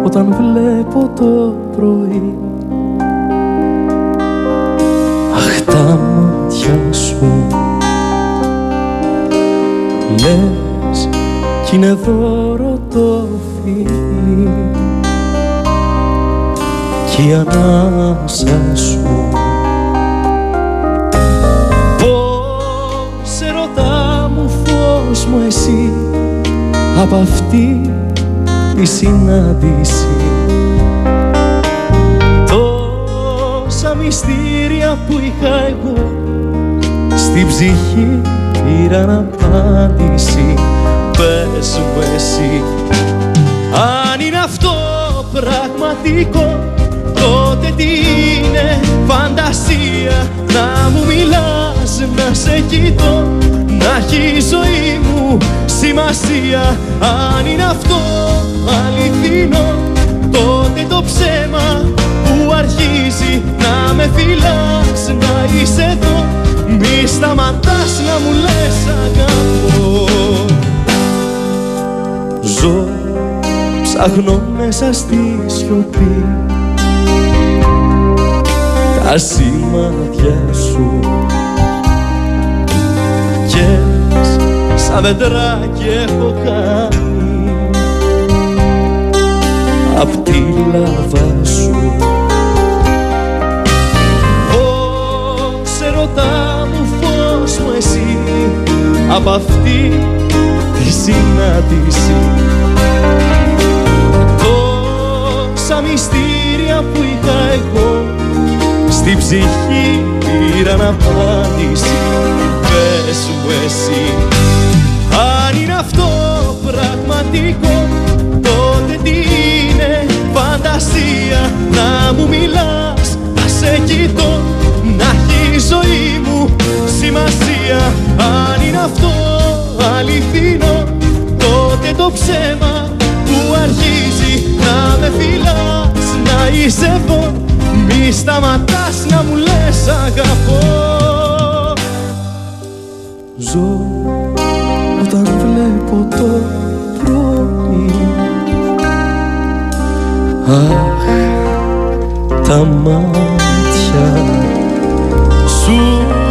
όταν βλέπω το πρωί. Αχ, τα μάτια σου λες κι είναι δώρο το φιλί κι η ανάσα σου. Πώς ερωτά μου, φως μου εσύ, απ' αυτή τη συνάντηση. Τόσα μυστήρια που είχα εγώ στην ψυχή πήραν απάντηση. Πες μου εσύ, αν είναι αυτό πραγματικό, τότε τι είναι φαντασία? Να μου μιλάς, να σε κοιτώ, να έχει η ζωή μου σημασία. Αν είναι αυτό αληθινό, τότε το ψέμα που αρχίζει να με φυλάς, να είσαι εδώ, μη σταματάς να μου λες αγαπώ. Ζω, ψάχνω μέσα στη σιωπή τα σημάδια σου και σαν δεντράκι έχω κάνει απ' τη λάβα σου. Πώς ερωτά μου, φως μου εσύ, απ' αυτή τη συνάντηση. Τόσα μυστήρια που είχα εγώ στην ψυχή πήραν απάντηση. Πες μου εσύ, αν είναι αυτό πραγματικό, τότε τι είναι φαντασία? Να μου μιλάς, να σε κοιτώ, να έχει η ζωή μου σημασία. Αν είναι αυτό αληθινό, τότε το ψέμα που αρχίζει να με φυλάς, να είσαι εδώ, μη σταματάς να μου λες αγαπώ. Ζω όταν βλέπω το πρωί. Αχ, τα μάτια σου